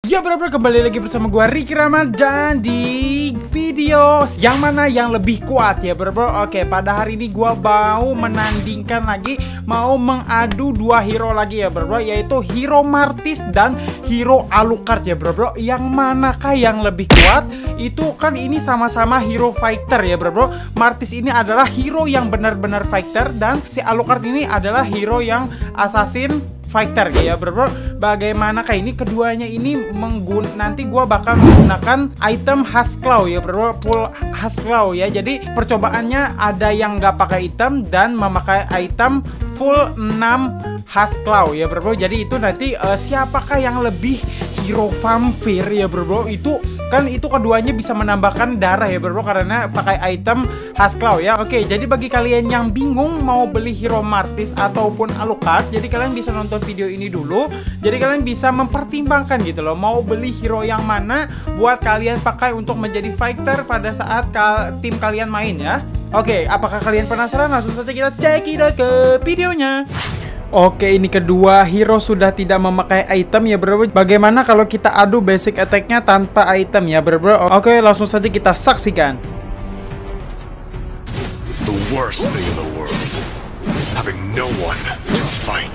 Ya bro, kembali lagi bersama gua Ricky Ramadan di video yang mana yang lebih kuat ya bro. Oke, pada hari ini gua mau menandingkan lagi, mau mengadu dua hero lagi ya bro, yaitu Hero Martis dan Hero Alucard ya bro. Yang manakah yang lebih kuat? Itu kan ini sama-sama hero fighter ya bro. Martis ini adalah hero yang benar-benar fighter dan si Alucard ini adalah hero yang assassin fighter ya bro. Bagaimanakah ini keduanya ini nanti gua bakal menggunakan item Hasclaw ya bro, full Hasclaw ya. Jadi percobaannya ada yang nggak pakai item dan memakai item full 6 Hasclaw ya bro. Jadi itu nanti siapakah yang lebih hero vampir ya bro. Itu kan itu keduanya bisa menambahkan darah ya bro karena pakai item Hasclaw ya. Oke, jadi bagi kalian yang bingung mau beli hero Martis ataupun Alucard, jadi kalian bisa nonton video ini dulu. Jadi kalian bisa mempertimbangkan gitu loh, mau beli hero yang mana buat kalian pakai untuk menjadi fighter pada saat tim kalian main ya. Oke, apakah kalian penasaran? Langsung saja kita cekidot ke videonya. Oke, ini kedua hero sudah tidak memakai item ya bro. Bagaimana kalau kita adu basic attack-nya tanpa item ya bro. Oke, langsung saja kita saksikan. The worst thing in the world, having no one to fight.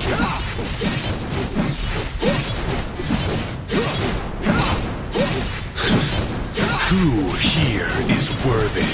Who here is worthy?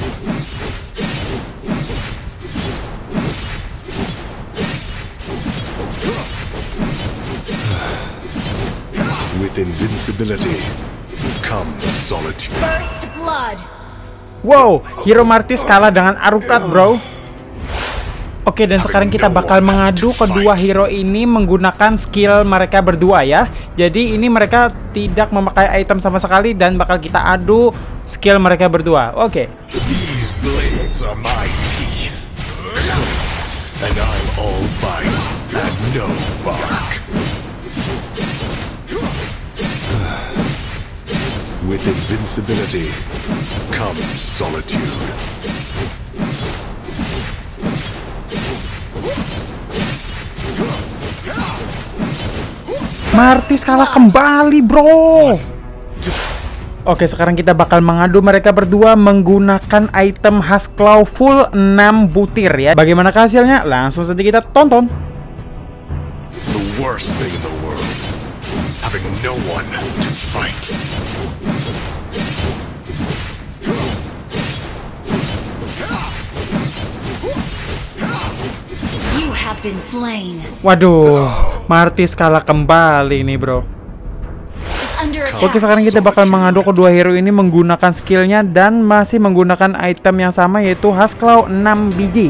With invincibility comes solitude. First blood. Wow, hero Martis kalah dengan Alucard bro. Oke, dan sekarang kita bakal mengadu kedua hero ini menggunakan skill mereka berdua ya. Jadi ini mereka tidak memakai item sama sekali dan bakal kita adu skill mereka berdua. Oke. These blades are my teeth, and I'm all bite and no bark. With invincibility comes solitude. Martis kalah kembali bro. Oke, sekarang kita bakal mengadu mereka berdua menggunakan item Hasclaw full 6 butir ya. Bagaimana hasilnya? Langsung saja kita tonton. The worst thing in the world, having no one to fight. You have been slain. Waduh, Martis kalah kembali nih bro. Oke, sekarang kita bakal mengadu kedua hero ini menggunakan skillnya dan masih menggunakan item yang sama yaitu Hasclaw 6 biji.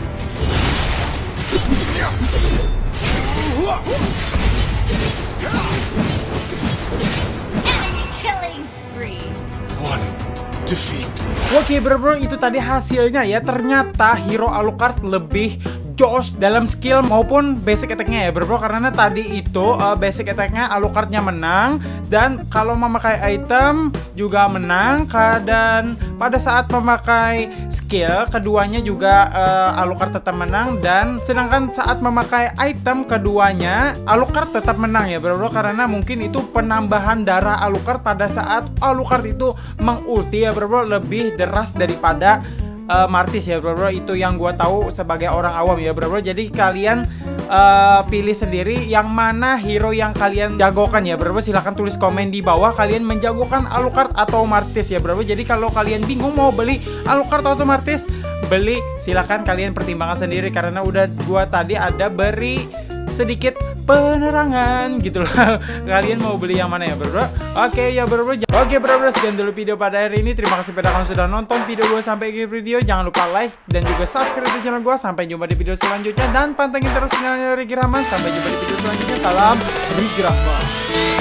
Oke bro, itu tadi hasilnya ya. Ternyata hero Alucard lebih jos dalam skill maupun basic attack-nya ya bro. Karena tadi itu basic attack-nya Alucard-nya menang, dan kalau memakai item juga menang. Dan pada saat memakai skill keduanya juga Alucard tetap menang, dan sedangkan saat memakai item keduanya Alucard tetap menang ya bro. Karena mungkin itu penambahan darah Alucard pada saat Alucard itu mengulti ya bro, lebih deras daripada Martis ya bro. Itu yang gua tahu sebagai orang awam ya bro. Jadi kalian pilih sendiri yang mana hero yang kalian jagokan ya bro. Silahkan tulis komen di bawah kalian menjagokan Alucard atau Martis ya bro. Jadi kalau kalian bingung mau beli Alucard atau Martis, beli silahkan kalian pertimbangkan sendiri, karena udah gua tadi ada beri sedikit penerangan gitu loh. Kalian mau beli yang mana ya bro? Oke ya bro. Oke bro, sekian dulu video pada hari ini. Terima kasih pada kalian sudah nonton video gue sampai akhir video. Jangan lupa like dan juga subscribe di channel gue. Sampai jumpa di video selanjutnya, dan pantengin terus channelnya Ricky Rahman. Sampai jumpa di video selanjutnya. Salam Ricky Rahman.